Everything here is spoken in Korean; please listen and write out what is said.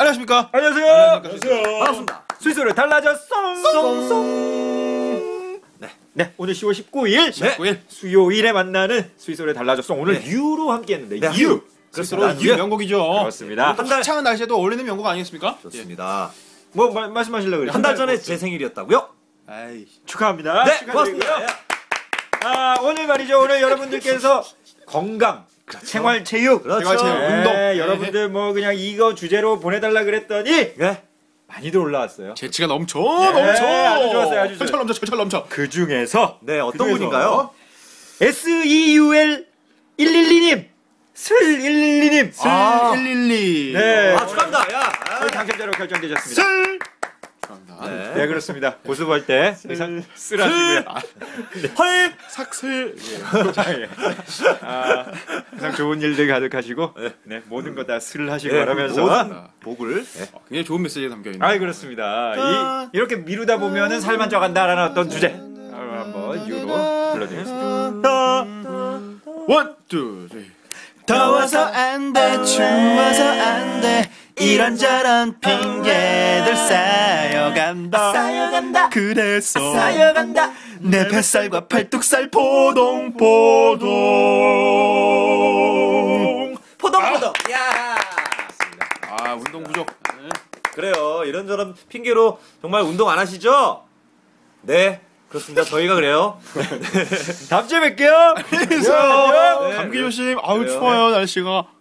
안녕하십니까? 안녕하세요. 반갑습니다. 스위스로 달라졌어. 네, 오늘 10월 19일, 19일. 수요일에 만나는 스위스로 달라졌어. 오늘 네. 유로 함께했는데 네, 유. 스스로 그렇습니다. 유 명곡이죠. 그렇습니다. 한 달 차은 날씨에도 어울리는 명곡 아니겠습니까? 좋습니다. 뭐 말씀하시려고 그래요? 한 달 전에 제 생일이었다고요? 아이. 축하합니다. 네, 축하드리고요. 고맙습니다. 아, 오늘 말이죠. 오늘 여러분들께서 건강, 생활체육, 그렇죠. 생활체육, 네, 운동. 여러분들 뭐 그냥 이거 주제로 보내달라 그랬더니 네. 많이들 올라왔어요. 재치가 넘쳐. 아주 좋았어요, 아주 철철 넘쳐, 철철 넘쳐. 그 중에서 네, 어떤 분인가요? SEUL 112님, 슬 112님, 슬 아, 112. 네. 아, 축하합니다. 야. 당첨자로 결정되셨습니다. 슬. 축하합니다. 네. 네, 그렇습니다. 고수볼 때 항상 쓸 하시고요. 헐. 삭슬. 예. 아, 항상 좋은 일들 가득하시고 네, 모든 거 다 쓸 하시고 네, 그러면서 모든 복을. 굉장히 좋은 메시지가 담겨 있는. 아, 그렇습니다. 이렇게 미루다 보면은 살만 쪄간다라는 어떤 주제 한번 유로 불러드리겠습니다. 원, 투, 쓰리. 더워서 안 돼, 추워서 안 돼, 이런저런 핑계들 쌓여간다. 그래서 내 뱃살과 팔뚝살 포동포동. 포동포동. 야. 아, 운동 부족. 그래요. 이런저런 핑계로 정말 운동 안 하시죠? 네. 그렇습니다. 저희가 그래요. 다음 주에 뵐게요. 그래서 네. 감기 조심. 아우 그래요. 추워요 날씨가.